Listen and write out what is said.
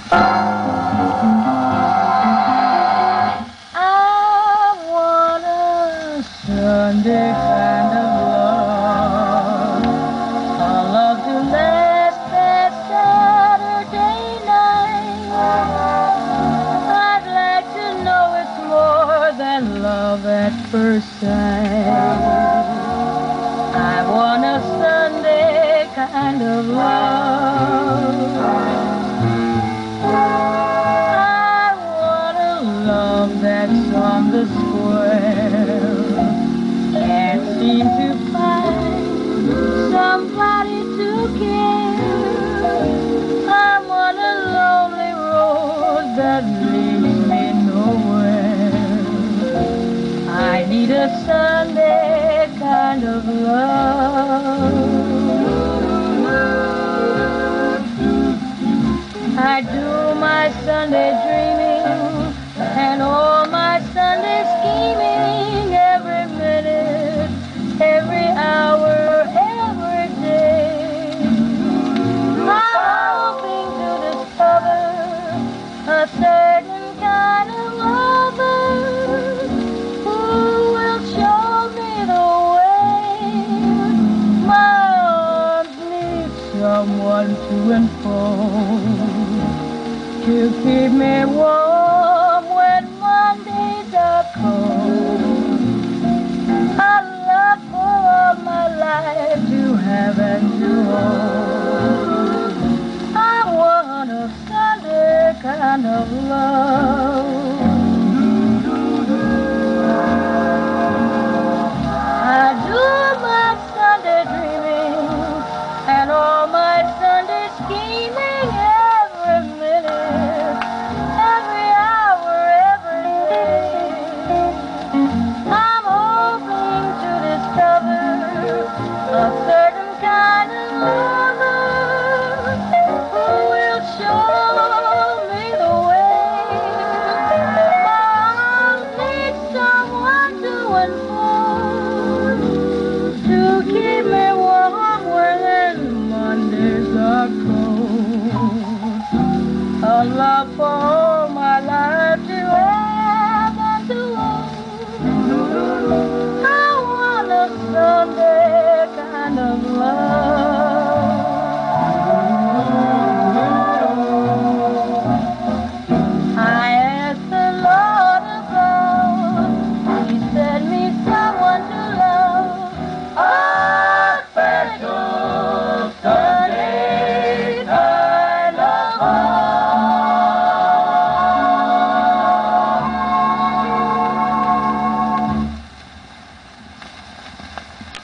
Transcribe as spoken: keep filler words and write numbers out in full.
Sunday kind of love, a love to last that Saturday night. I'd like to know it's more than love at first sight. I want a Sunday kind of love. I want a love that's on the square. Can't seem to find somebody to care. I'm on a lonely road that leads me nowhere. I need a Sunday kind of love. I do my Sunday dreaming and all my Sunday scheming every minute, every hour, every day. I'm hoping to discover a certain kind of lover who will show me the way. My arms need someone to enfold, to keep me warm when Mondays are cold. A love for all my life to have and to hold. I want a Sunday kind of love. I do my Sunday dreaming and all my Sunday scheming every minute, every hour, every day. I'm hoping to discover a certain kind of lover who will show me the way. My arms need someone to unfold,